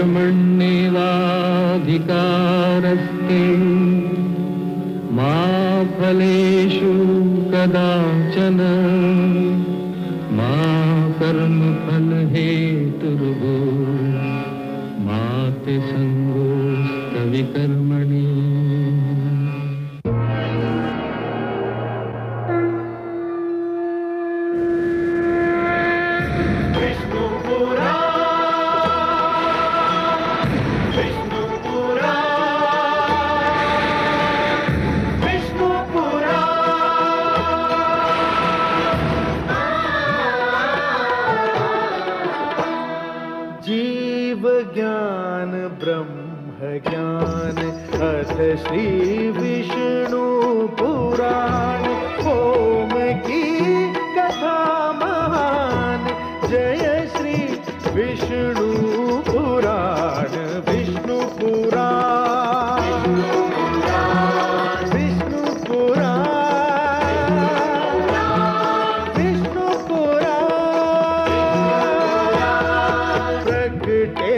कर्मण्येवाधिकारस्ते मा फलेषु कदाचन मा कर्मफलहेतुर्भूः मा ते संगोऽस्त्वविकर्मणि। ज्ञान ब्रह्म ज्ञान अथ श्री विष्णु पुराण ओम की कथा महान जय श्री विष्णु पुराण विष्णु पुराण विष्णु पुराण विष्णु पुराण प्रगटे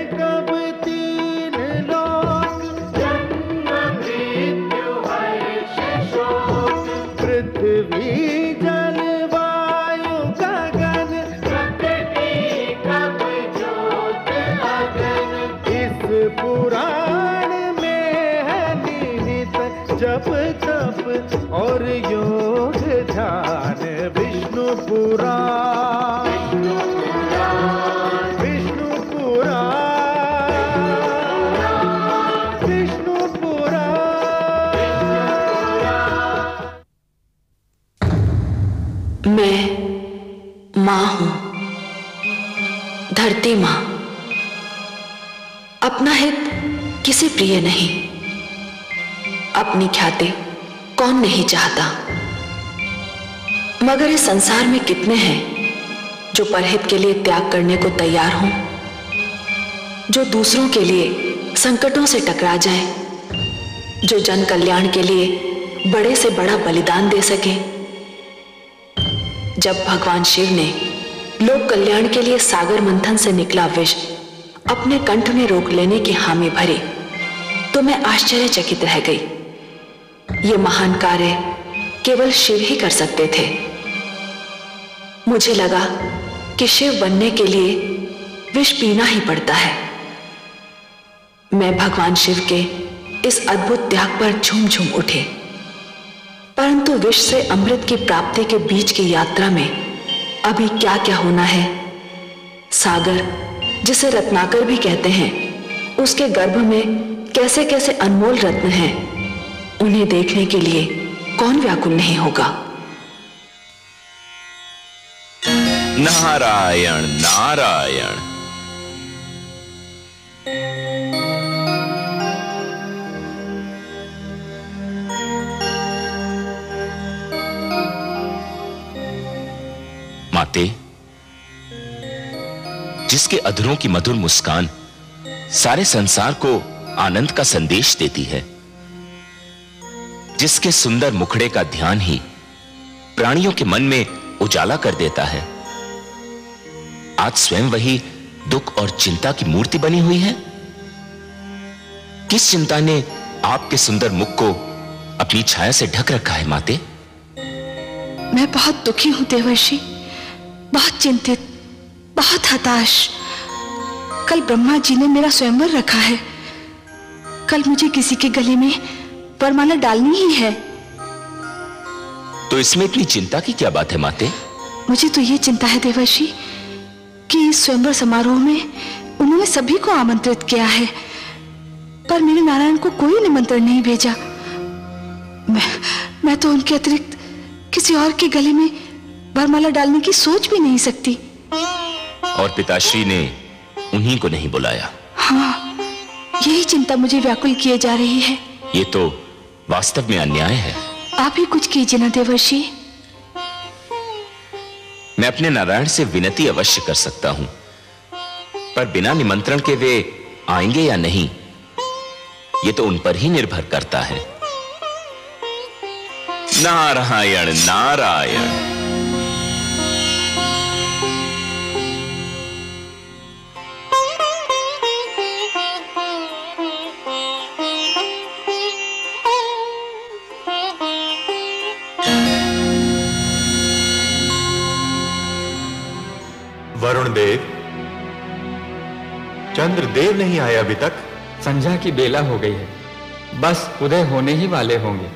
जप तप और योग ध्यान विष्णु पुराण विष्णु पुराण विष्णु पुराण। मैं मां हूं, धरती मां। अपना हित किसे प्रिय नहीं, अपनी ख्याति कौन नहीं चाहता, मगर इस संसार में कितने हैं जो परहित के लिए त्याग करने को तैयार हों, जो दूसरों के लिए संकटों से टकरा जाएं, जो जन कल्याण के लिए बड़े से बड़ा बलिदान दे सके। जब भगवान शिव ने लोक कल्याण के लिए सागर मंथन से निकला विष अपने कंठ में रोक लेने की हामी भरी, तो मैं आश्चर्यचकित रह गई। ये महान कार्य केवल शिव ही कर सकते थे। मुझे लगा कि शिव बनने के लिए विष पीना ही पड़ता है। मैं भगवान शिव के इस अद्भुत त्याग पर झूम झूम उठे, परंतु विष से अमृत की प्राप्ति के बीच की यात्रा में अभी क्या क्या होना है, सागर जिसे रत्नाकर भी कहते हैं, उसके गर्भ में कैसे कैसे अनमोल रत्न हैं, उन्हें देखने के लिए कौन व्याकुल नहीं होगा। नारायण नारायण। माते, जिसके अधरों की मधुर मुस्कान सारे संसार को आनंद का संदेश देती है, जिसके सुंदर मुखड़े का ध्यान ही प्राणियों के मन में उजाला कर देता है, आज स्वयं वही दुख और चिंता की मूर्ति बनी हुई है। किस चिंता ने आपके सुंदर मुख को अपनी छाया से ढक रखा है माते? मैं बहुत दुखी हूं देवर्षि, बहुत चिंतित, बहुत हताश। कल ब्रह्मा जी ने मेरा स्वयंवर रखा है, कल मुझे किसी के गले में वरमाला डालनी ही है। तो इसमें इतनी चिंता की क्या बात है माते? मुझे तो ये चिंता है देवर्षि कि इस स्वयंवर समारोह में उन्होंने सभी को आमंत्रित किया है, पर मेरे नारायण को कोई निमंत्रण नहीं भेजा। मैं तो उनके अतिरिक्त किसी और के गले में वरमाला डालने की सोच भी नहीं सकती। और पिताश्री ने उन्हीं को नहीं बुलाया? हाँ, यही चिंता मुझे व्याकुल किए जा रही है। ये तो वास्तव में अन्याय है। आप ही कुछ कीजिए ना देवर्षि। मैं अपने नारायण से विनती अवश्य कर सकता हूं, पर बिना निमंत्रण के वे आएंगे या नहीं, ये तो उन पर ही निर्भर करता है। नारायण नारायण। देव, चंद्रदेव नहीं आए अभी तक। संध्या की बेला हो गई है, बस उदय होने ही वाले होंगे।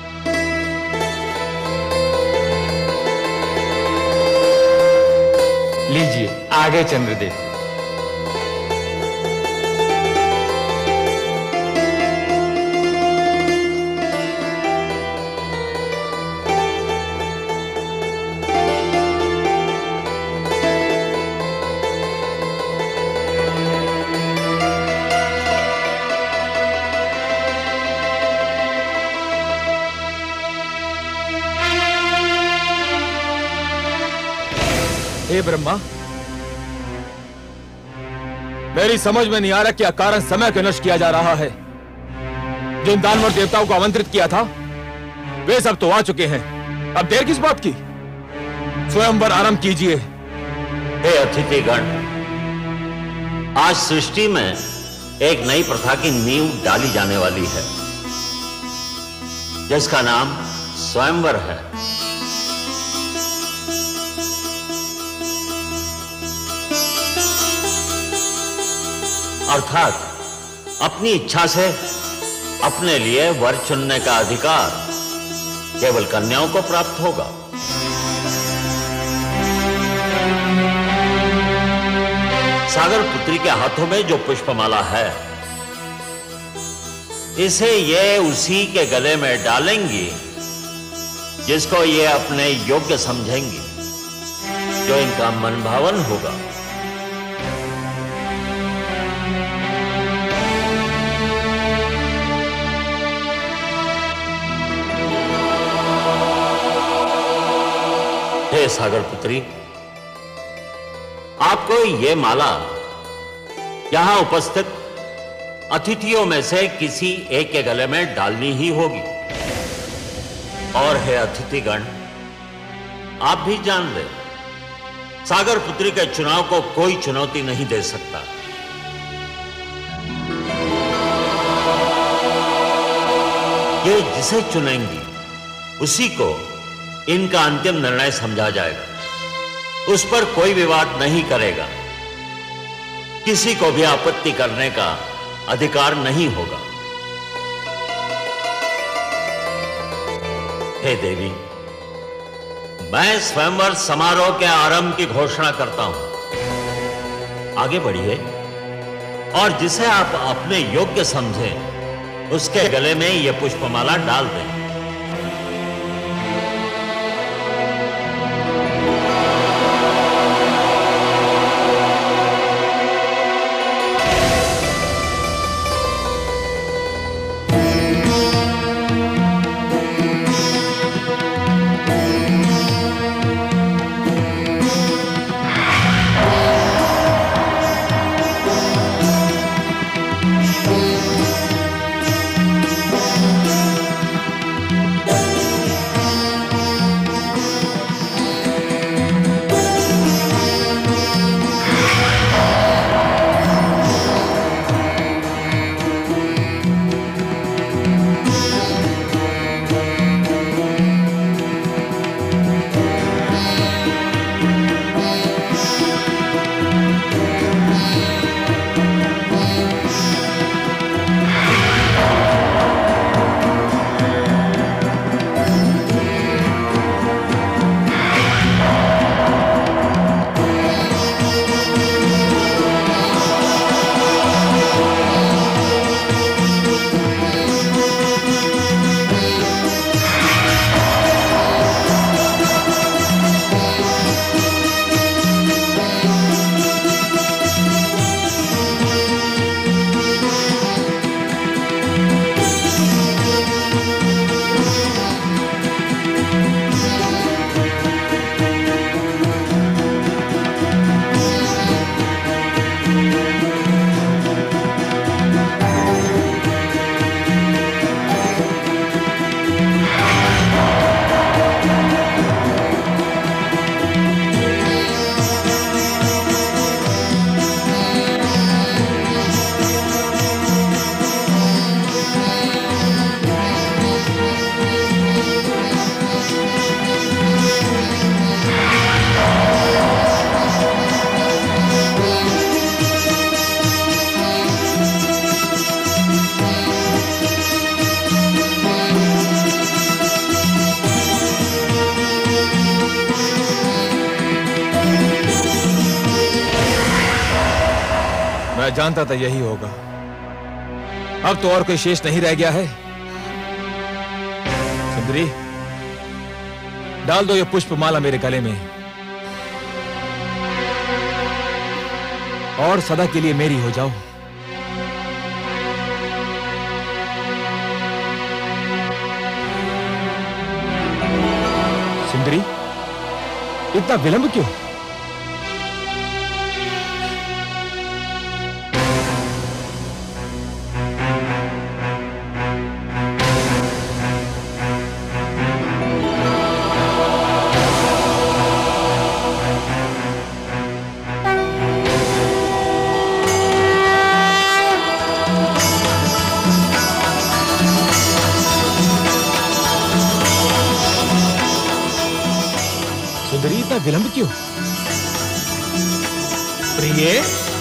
लीजिए आगे चंद्रदेव। हे ब्रह्मा, मेरी समझ में नहीं आ रहा क्या कारण समय को नष्ट किया जा रहा है। जिन दानवर देवताओं को आमंत्रित किया था वे सब तो आ चुके हैं, अब देर किस बात की? स्वयंवर आरंभ कीजिए। हे अतिथिगण, आज सृष्टि में एक नई प्रथा की नींव डाली जाने वाली है, जिसका नाम स्वयंवर है। अर्थात अपनी इच्छा से अपने लिए वर चुनने का अधिकार केवल कन्याओं को प्राप्त होगा। सागर पुत्री के हाथों में जो पुष्पमाला है, इसे ये उसी के गले में डालेंगी जिसको ये अपने योग्य समझेंगी, जो इनका मनभावन होगा। हे सागर पुत्री, आपको ये माला यहां उपस्थित अतिथियों में से किसी एक के गले में डालनी ही होगी। और हे अतिथिगण, आप भी जान ले, सागर पुत्री के चुनाव को कोई चुनौती नहीं दे सकता। ये जिसे चुनेंगी उसी को इनका अंतिम निर्णय समझा जाएगा। उस पर कोई विवाद नहीं करेगा, किसी को भी आपत्ति करने का अधिकार नहीं होगा। हे देवी, मैं स्वयंवर समारोह के आरंभ की घोषणा करता हूं। आगे बढ़िए और जिसे आप अपने योग्य समझें उसके गले में यह पुष्पमाला डाल दें। मैं जानता था यही होगा। अब तो और कोई शेष नहीं रह गया है। सुंदरी, डाल दो ये पुष्पमाला मेरे गले में और सदा के लिए मेरी हो जाओ। सुंदरी, इतना विलंब क्यों? विलंब क्यों? प्रिय,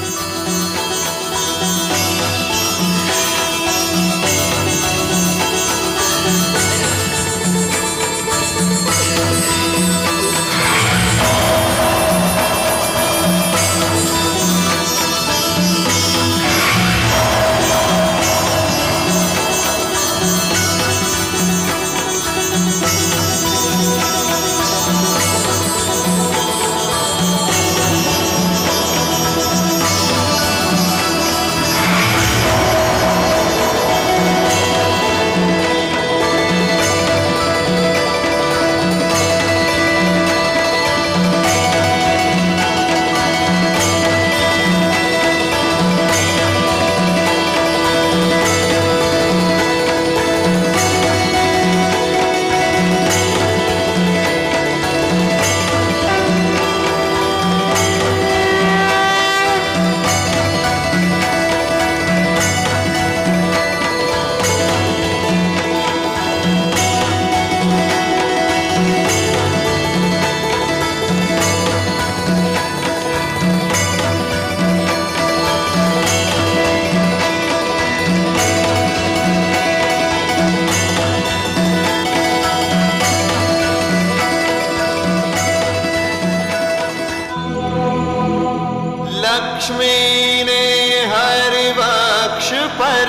लक्ष्मी ने हर वक्ष पर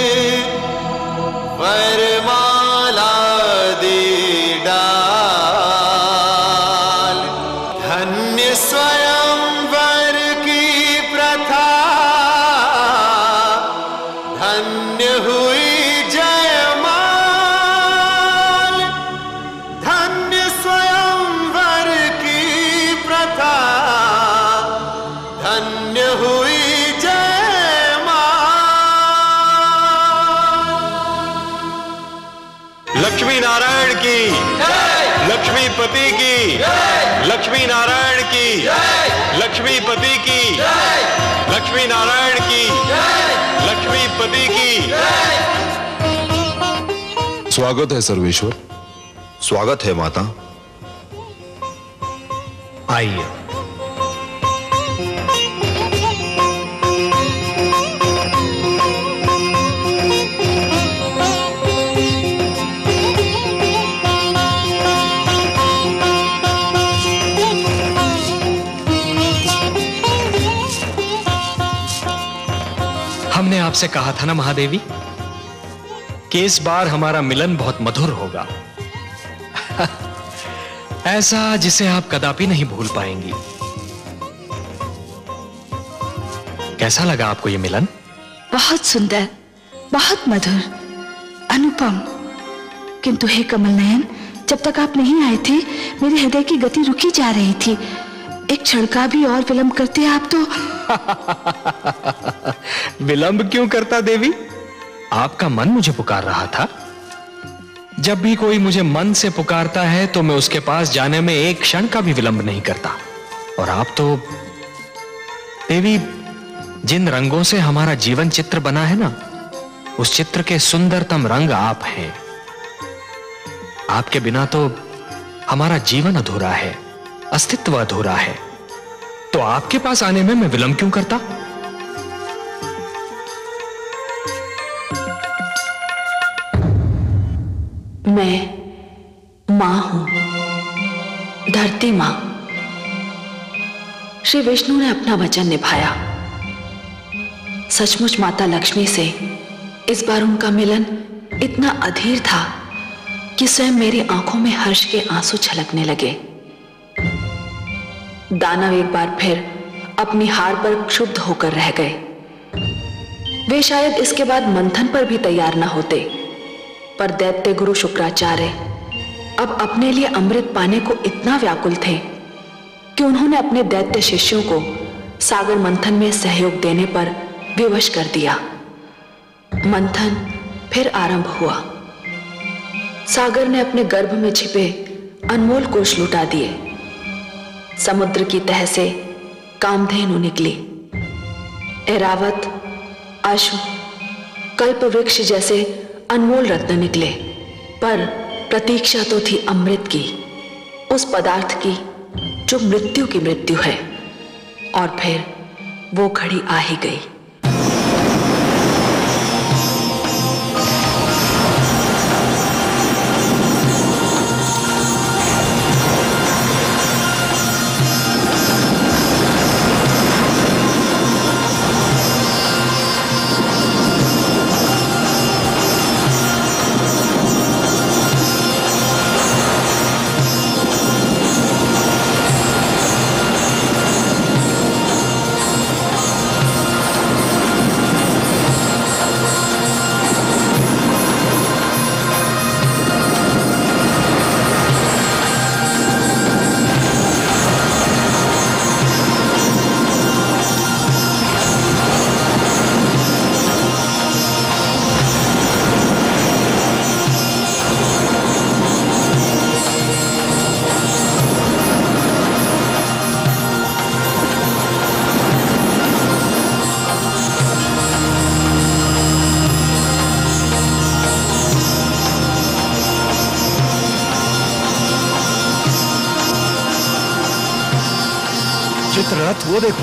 वरमाला दी डाल। धन्य स्वयंवर की प्रथा, धन्य हुई जयमाल। धन्य स्वयंवर की प्रथा, धन्य हुई जयमाल। लक्ष्मी नारायण की, लक्ष्मीपति की, लक्ष्मी नारायण की, लक्ष्मीपति की, लक्ष्मी नारायण की, लक्ष्मीपति की। स्वागत है सर्वेश्वर। स्वागत है माता। आइए। हमने आपसे कहा था ना महादेवी कि इस बार हमारा मिलन बहुत मधुर होगा। ऐसा जिसे आप कदापि नहीं भूल पाएंगी। कैसा लगा आपको ये मिलन? बहुत सुंदर, बहुत मधुर, अनुपम। किंतु हे कमल नयन, जब तक आप नहीं आए थे मेरे हृदय की गति रुकी जा रही थी। एक क्षण का भी और विलंब करते आप तो विलंब क्यों करता देवी? आपका मन मुझे पुकार रहा था। जब भी कोई मुझे मन से पुकारता है तो मैं उसके पास जाने में एक क्षण का भी विलंब नहीं करता। और आप तो देवी, जिन रंगों से हमारा जीवन चित्र बना है ना, उस चित्र के सुंदरतम रंग आप हैं। आपके बिना तो हमारा जीवन अधूरा है, अस्तित्व अधूरा है। तो आपके पास आने में मैं विलंब क्यों करता? मैं मां हूं, धरती मां। श्री विष्णु ने अपना वचन निभाया। सचमुच माता लक्ष्मी से इस बार उनका मिलन इतना अधीर था कि स्वयं मेरी आंखों में हर्ष के आंसू छलकने लगे। दानव एक बार फिर अपनी हार पर क्षुब्ध होकर रह गए। वे शायद इसके बाद मंथन पर भी तैयार न होते, पर दैत्य गुरु शुक्राचार्य अब अपने लिए अमृत पाने को इतना व्याकुल थे कि उन्होंने अपने दैत्य शिष्यों को सागर मंथन में सहयोग देने पर विवश कर दिया। मंथन फिर आरंभ हुआ। सागर ने अपने गर्भ में छिपे अनमोल कोष लुटा दिए। समुद्र की तह से कामधेनु निकली। ऐरावत, अश्व, कल्प वृक्ष जैसे अनमोल रत्न निकले, पर प्रतीक्षा तो थी अमृत की, उस पदार्थ की जो मृत्यु की मृत्यु है। और फिर वो घड़ी आ ही गई। चित्ररथ वो देखो।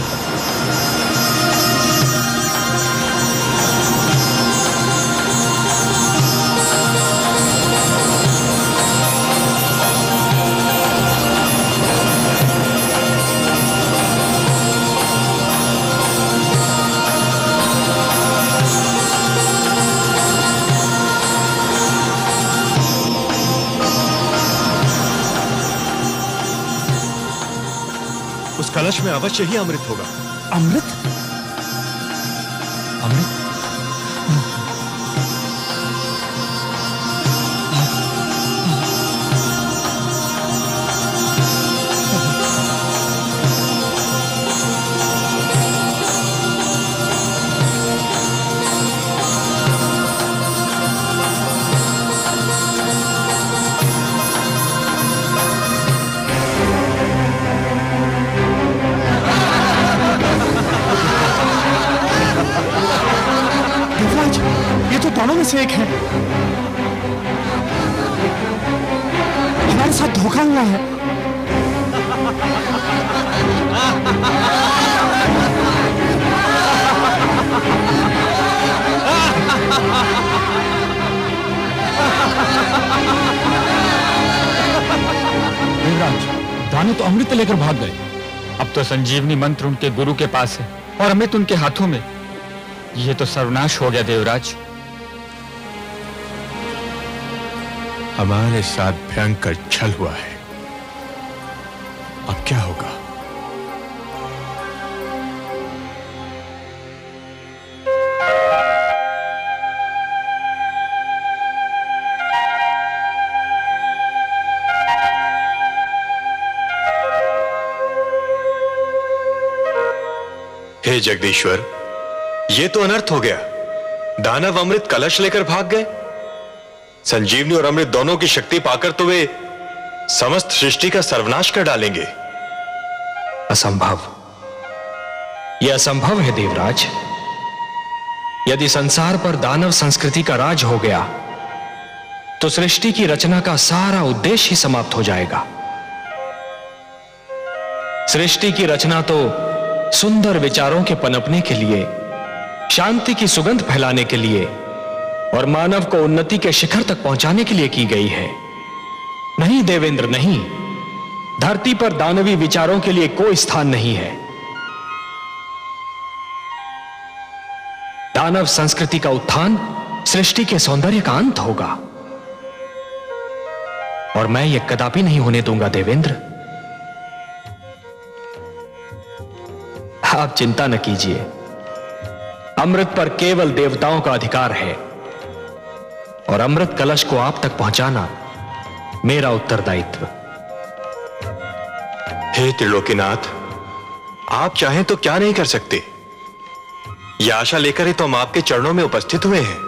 उस कलश में अवश्य ही अमृत होगा। अमृत? अमृत? दोनों में से एक है। हमारे साथ धोखा हुआ है। देवराज, दानव तो अमृत लेकर भाग गए। अब तो संजीवनी मंत्र उनके गुरु के पास है और अमृत उनके हाथों में। यह तो सर्वनाश हो गया देवराज। हमारे साथ भयंकर छल हुआ है। अब क्या होगा? हे जगदीश्वर, ये तो अनर्थ हो गया। दानव अमृत कलश लेकर भाग गए। संजीवनी और अमृत दोनों की शक्ति पाकर तो वे समस्त सृष्टि का सर्वनाश कर डालेंगे। असंभव। यह असंभव है देवराज। यदि संसार पर दानव संस्कृति का राज हो गया तो सृष्टि की रचना का सारा उद्देश्य ही समाप्त हो जाएगा। सृष्टि की रचना तो सुंदर विचारों के पनपने के लिए, शांति की सुगंध फैलाने के लिए और मानव को उन्नति के शिखर तक पहुंचाने के लिए की गई है। नहीं देवेंद्र, नहीं। धरती पर दानवी विचारों के लिए कोई स्थान नहीं है। दानव संस्कृति का उत्थान सृष्टि के सौंदर्य का अंत होगा, और मैं यह कदापि नहीं होने दूंगा देवेंद्र। आप चिंता न कीजिए, अमृत पर केवल देवताओं का अधिकार है, और अमृत कलश को आप तक पहुंचाना मेरा उत्तरदायित्व। हे त्रिलोकीनाथ, आप चाहें तो क्या नहीं कर सकते। यह आशा लेकर ही तो हम आपके चरणों में उपस्थित हुए हैं।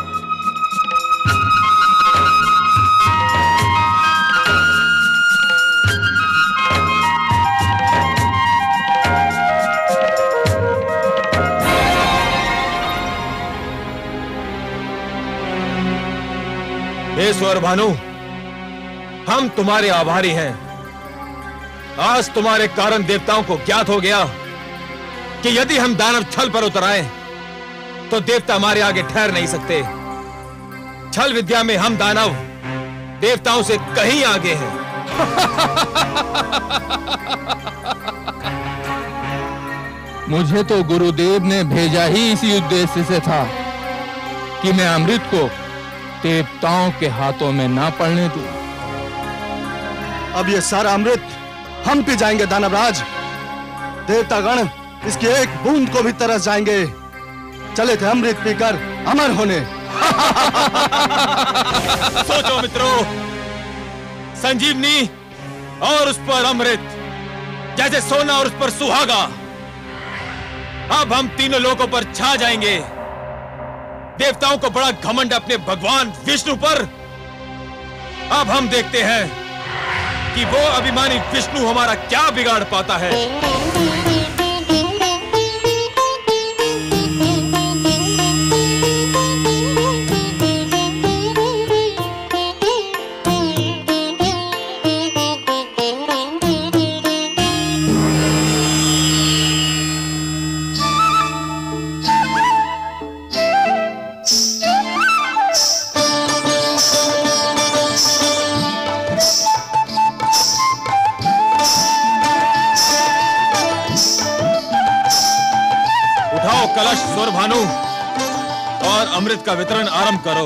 हे स्वर भानु, हम तुम्हारे आभारी हैं। आज तुम्हारे कारण देवताओं को ज्ञात हो गया कि यदि हम दानव छल पर उतर आए तो देवता हमारे आगे ठहर नहीं सकते। छल विद्या में हम दानव देवताओं से कहीं आगे हैं। मुझे तो गुरुदेव ने भेजा ही इसी उद्देश्य से था कि मैं अमृत को देवताओं के हाथों में ना पड़ने दूं। अब ये सारा अमृत हम पी जाएंगे दानवराज। देवतागण इसकी एक बूंद को भी तरस जाएंगे। चले थे अमृत पीकर अमर होने। सोचो मित्रों, संजीवनी और उस पर अमृत, जैसे सोना और उस पर सुहागा। अब हम तीनों लोगों पर छा जाएंगे। देवताओं को बड़ा घमंड अपने भगवान विष्णु पर। अब हम देखते हैं कि वो अभिमानी विष्णु हमारा क्या बिगाड़ पाता है। कलश स्वर भानु और अमृत का वितरण आरंभ करो।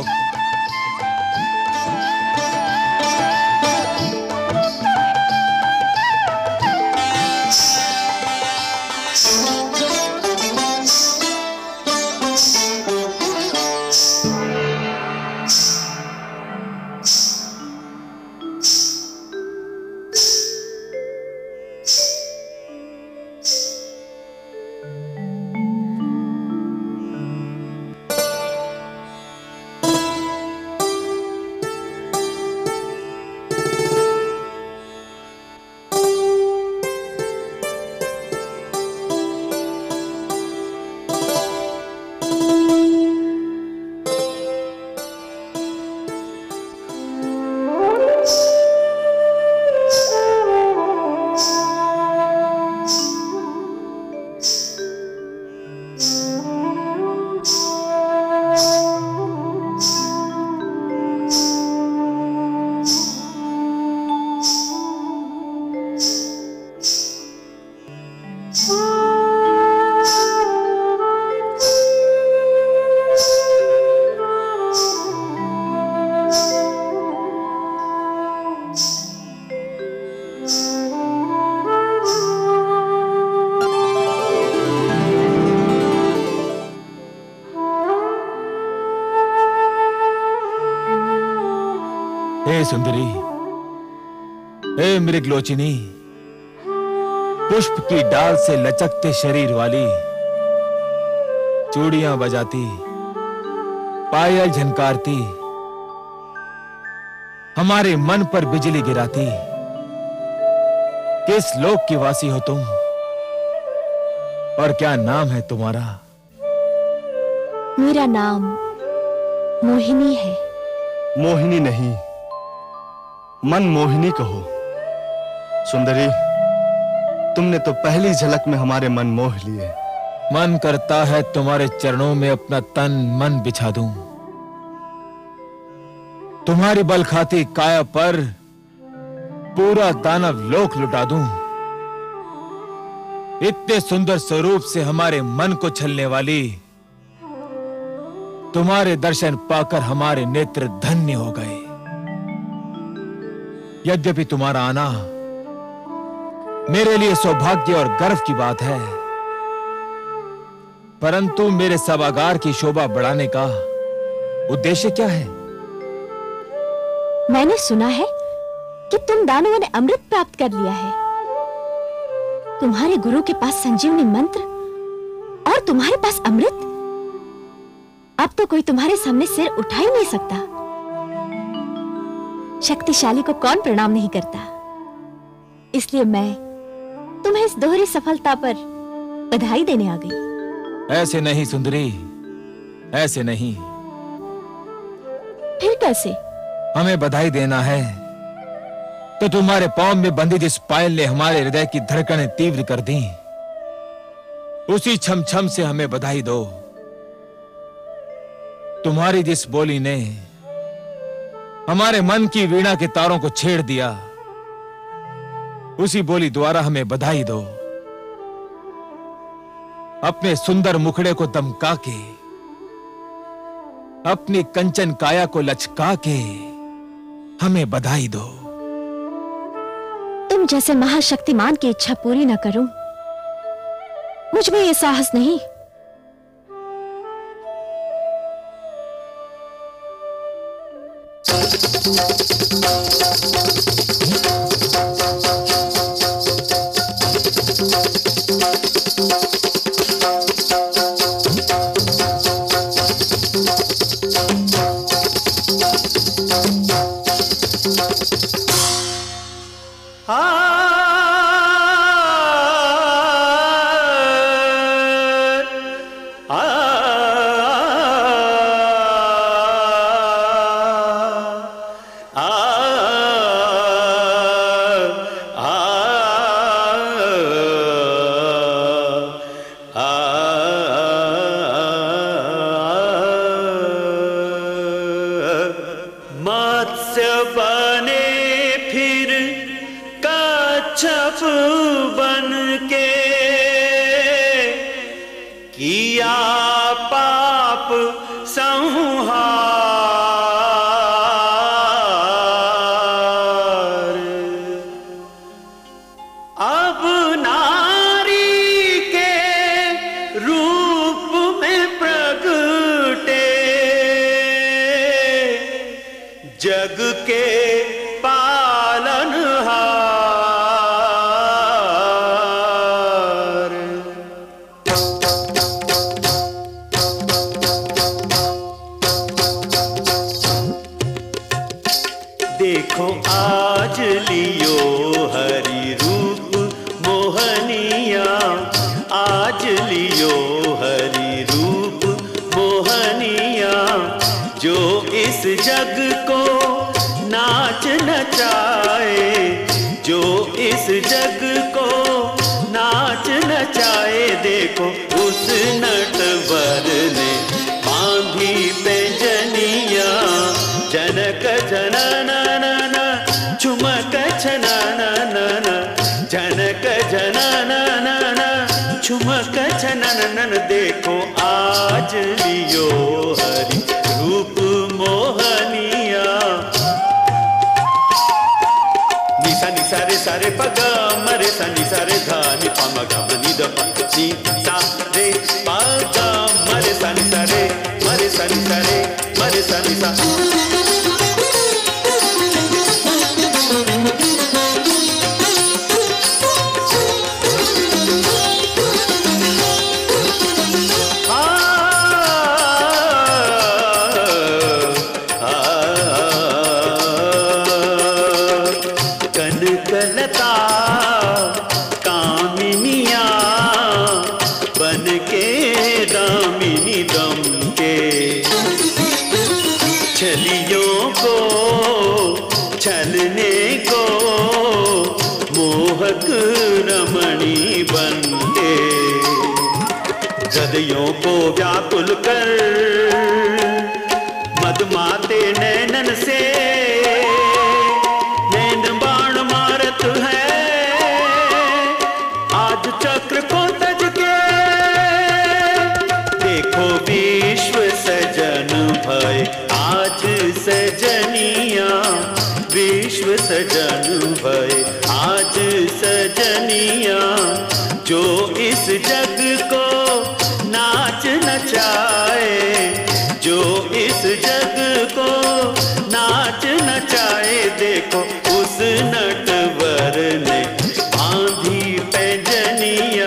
हे सुंदरी, हे मृगलोचिनी, पुष्प की डाल से लचकते शरीर वाली, चूड़ियां बजाती, पायल झनकारती, हमारे मन पर बिजली गिराती, किस लोक की वासी हो तुम और क्या नाम है तुम्हारा? मेरा नाम मोहिनी है। मोहिनी नहीं, मन मोहिनी कहो। सुंदरी, तुमने तो पहली झलक में हमारे मन मोह लिए। मन करता है तुम्हारे चरणों में अपना तन मन बिछा दूं, तुम्हारी बल खाती काया पर पूरा दानव लोक लुटा दूं। इतने सुंदर स्वरूप से हमारे मन को छलने वाली तुम्हारे दर्शन पाकर हमारे नेत्र धन्य हो गए। यद्यपि तुम्हारा आना मेरे लिए सौभाग्य और गर्व की बात है, परंतु मेरे सभागार की शोभा बढ़ाने का उद्देश्य क्या है? मैंने सुना है कि तुम दानवों ने अमृत प्राप्त कर लिया है। तुम्हारे गुरु के पास संजीवनी मंत्र और तुम्हारे पास अमृत। अब तो कोई तुम्हारे सामने सिर उठा ही नहीं सकता। शक्तिशाली को कौन प्रणाम नहीं करता। इसलिए मैं तुम्हें इस दोहरी सफलता पर बधाई देने आ गई। ऐसे नहीं सुंदरी, ऐसे नहीं। फिर कैसे? हमें बधाई देना है तो तुम्हारे पांव में बंधी जिस पायल ने हमारे हृदय की धड़कनें तीव्र कर दी, उसी छम छम से हमें बधाई दो। तुम्हारी जिस बोली ने हमारे मन की वीणा के तारों को छेड़ दिया, उसी बोली द्वारा हमें बधाई दो। अपने सुंदर मुखड़े को दमका के, अपनी कंचन काया को लचका के हमें बधाई दो। तुम जैसे महाशक्तिमान की इच्छा पूरी न करूं, मुझ में यह साहस नहीं। देखो आज लियो हरि रूप मोहनिया। निसा निसा रे सारे पगा मरे सा निसा रे धा नि पा म गा म नि द प नि सा रे पगा मरे सा निसा रे मरे सा निसा रे मरे सा निसा। हृदयों को व्याकुल कर मदमाते नैनन से नैन बाण मारत है। आज चक्र को तज के देखो विश्व सजन आज सजनिया विश्व सजन भय आज सजनिया जो इस जग को नाच नचाए जो इस जग को नाच नचाए देखो उस नटवर ने बांधी पैंजनिया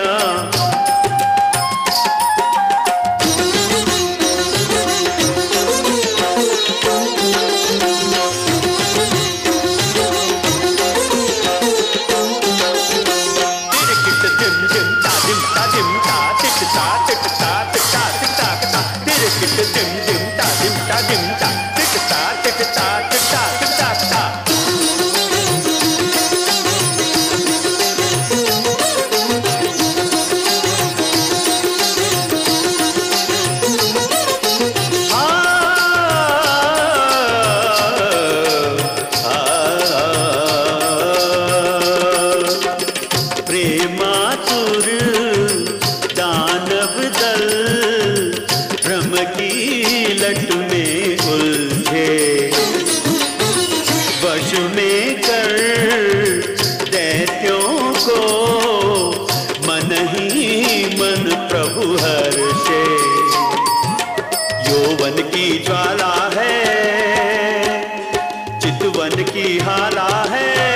ज्वाला है चितवन की हाला है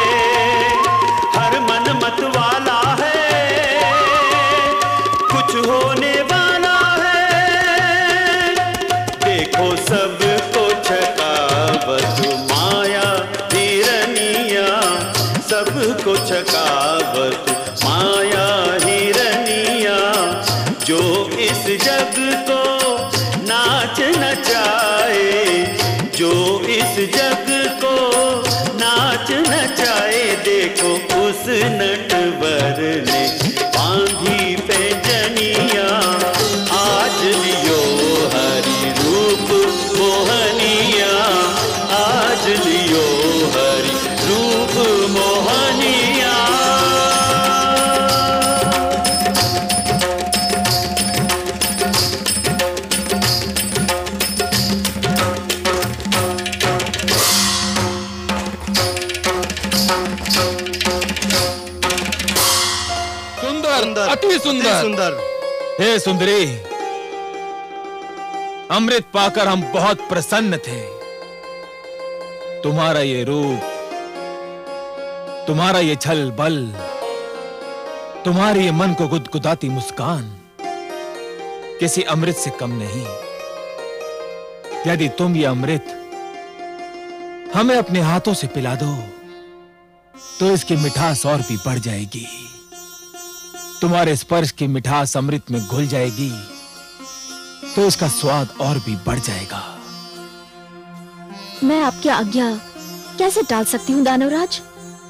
हर मन मत वाला है कुछ होने वाला है देखो सबको छकावत माया हिरनिया सबको छकावत माया हिरनिया जो इस जग को नाच नचाए जो इस जग को नाच नचाए देखो उस नटवर ने बांधी पैंजनिया आज लियो हरि रूप मोहनिया आज लियो हरि रूप मोहनिया अति सुंदर। हे सुंदरी, अमृत पाकर हम बहुत प्रसन्न थे। तुम्हारा ये रूप, तुम्हारा ये छल बल, तुम्हारी ये मन को गुदगुदाती मुस्कान किसी अमृत से कम नहीं। यदि तुम ये अमृत हमें अपने हाथों से पिला दो तो इसकी मिठास और भी बढ़ जाएगी। तुम्हारे स्पर्श की मिठास अमृत में घुल जाएगी तो इसका स्वाद और भी बढ़ जाएगा। मैं आपकी आज्ञा कैसे टाल सकती हूँ दानवराज?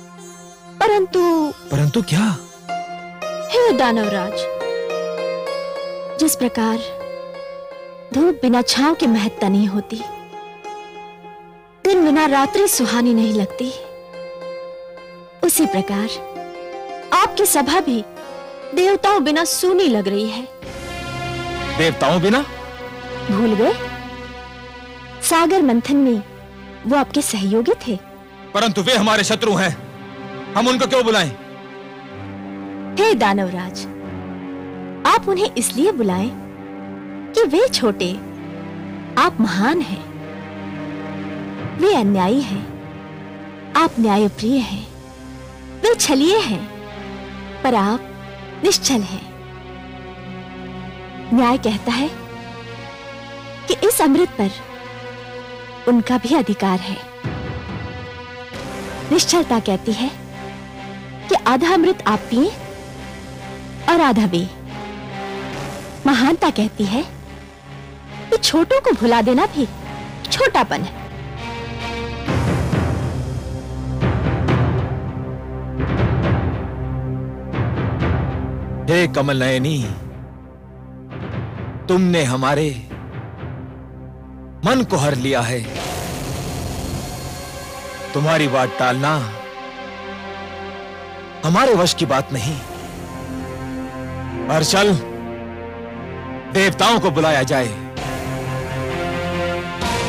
परंतु क्या? हे दानवराज, जिस प्रकार धूप बिना छांव के महकता नहीं होती, दिन बिना रात्रि सुहानी नहीं लगती, उसी प्रकार आपकी सभा भी देवताओं बिना सूनी लग रही है। देवताओं बिना? भूल गए? सागर मंथन में वो आपके सहयोगी थे। परंतु वे हमारे शत्रु हैं, हम उनको क्यों बुलाएं? हे दानवराज, आप उन्हें इसलिए बुलाएं कि वे छोटे, आप महान हैं। वे अन्यायी हैं, आप न्यायप्रिय हैं। वे छलिए हैं, पर आप निश्चल है। न्याय कहता है कि इस अमृत पर उनका भी अधिकार है। निश्चलता कहती है कि आधा अमृत आप पिए और आधा वे। महानता कहती है कि छोटों को भुला देना भी छोटापन है। हे कमल नयनी, तुमने हमारे मन को हर लिया है। तुम्हारी बात टालना हमारे वश की बात नहीं। पर चल, देवताओं को बुलाया जाए।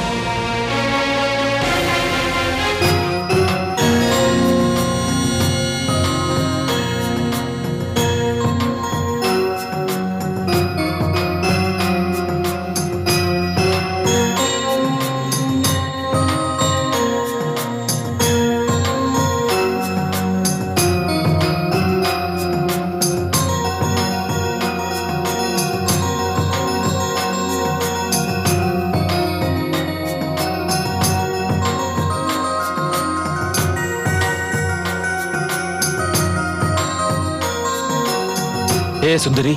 हे सुंदरी,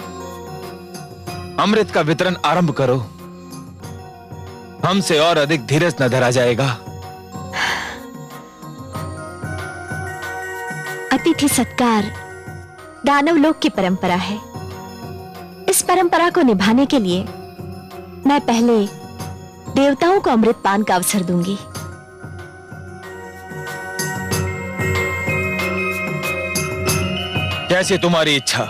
अमृत का वितरण आरंभ करो। हमसे और अधिक धीरज न धरा जाएगा। अतिथि सत्कार दानव लोक की परंपरा है। इस परंपरा को निभाने के लिए मैं पहले देवताओं को अमृत पान का अवसर दूंगी। कैसे तुम्हारी इच्छा।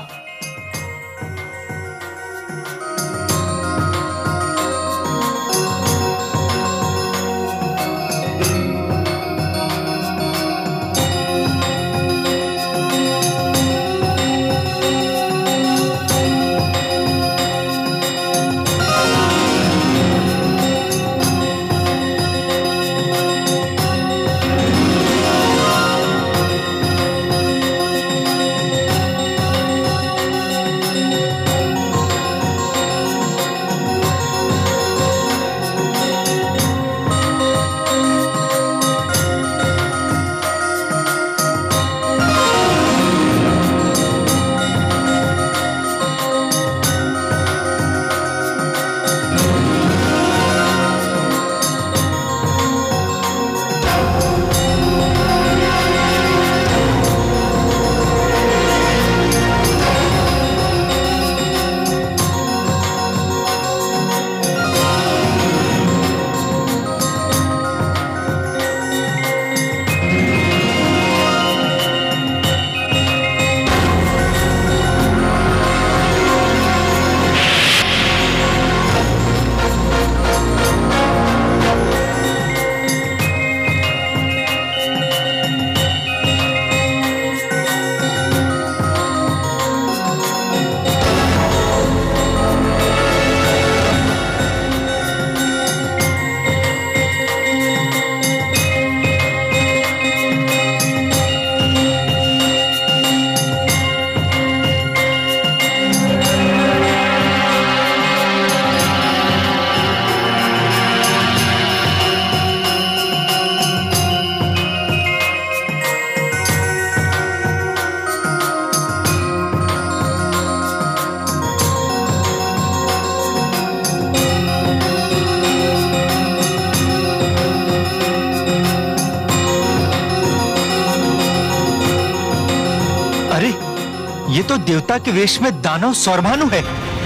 ये तो देवता के वेश में दानव सौरभानु है।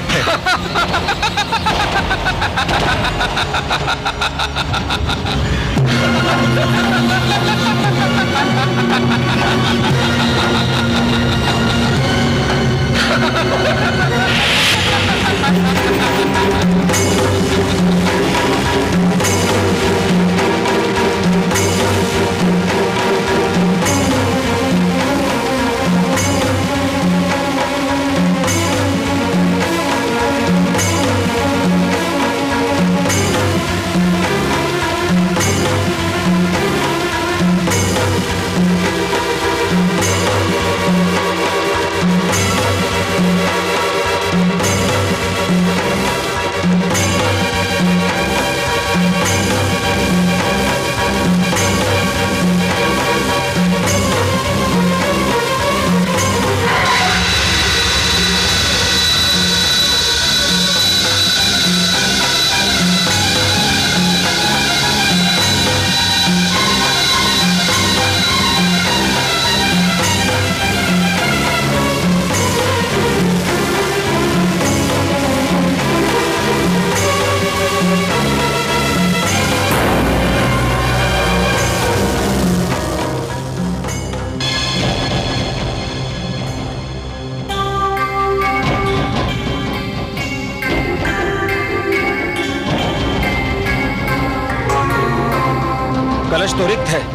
कलश तो रिक्त है।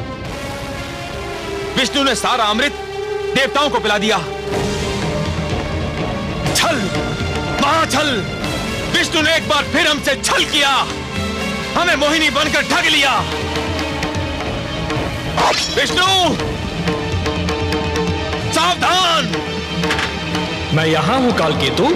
विष्णु ने सारा अमृत देवताओं को पिला दिया। छल, महाछल। विष्णु ने एक बार फिर हमसे छल किया, हमें मोहिनी बनकर ठग लिया। विष्णु, सावधान। मैं यहां हूं कालकेतु।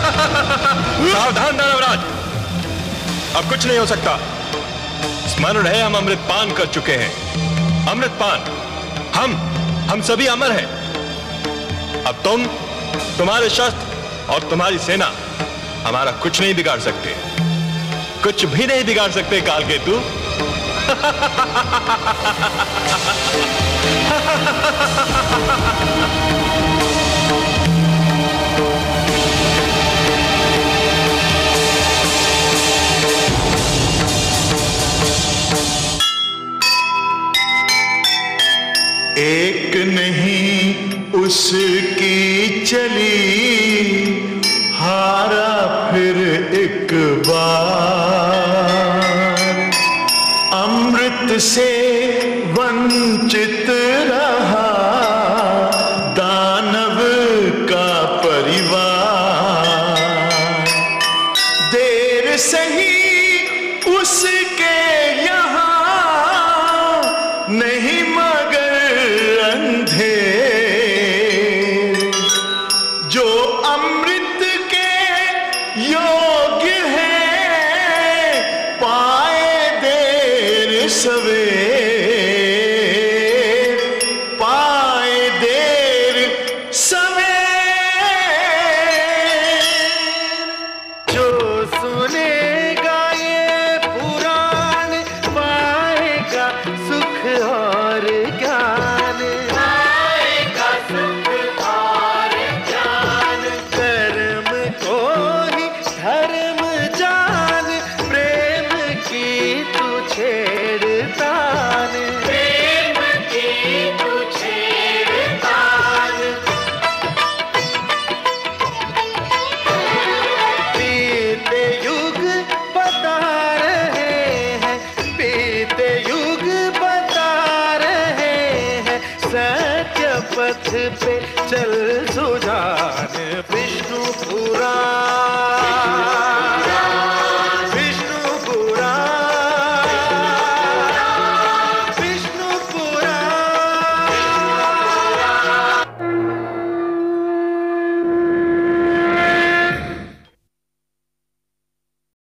सावधान दानवराज, अब कुछ नहीं हो सकता। स्मरण है हम अमृत पान कर चुके हैं। अमृत पान, हम सभी अमर हैं। अब तुम, तुम्हारे शस्त्र और तुम्हारी सेना हमारा कुछ नहीं बिगाड़ सकते, कुछ भी नहीं बिगाड़ सकते कालकेतु। एक नहीं उसकी चली, हारा फिर एक बार। अमृत से वंचित रहा दानव का परिवार। देर सही उसके यहाँ नहीं मगर अंधेर, जो अमृत के योग्य है पाए देर सवेर, पाए देर सवेर। जो सुनेगा ये पुराण पाएगा सुख और ज्ञान, पाएगा सुख और ज्ञान। कर्म को ही धर्म जान, प्रेम की तू छेड़तान, प्रेम की तू छेड़तान। बीते युग बता रहे हैं, बीते युग बता रहे हैं, सत्य पथ पे चल सुजान। विष्णु पुराण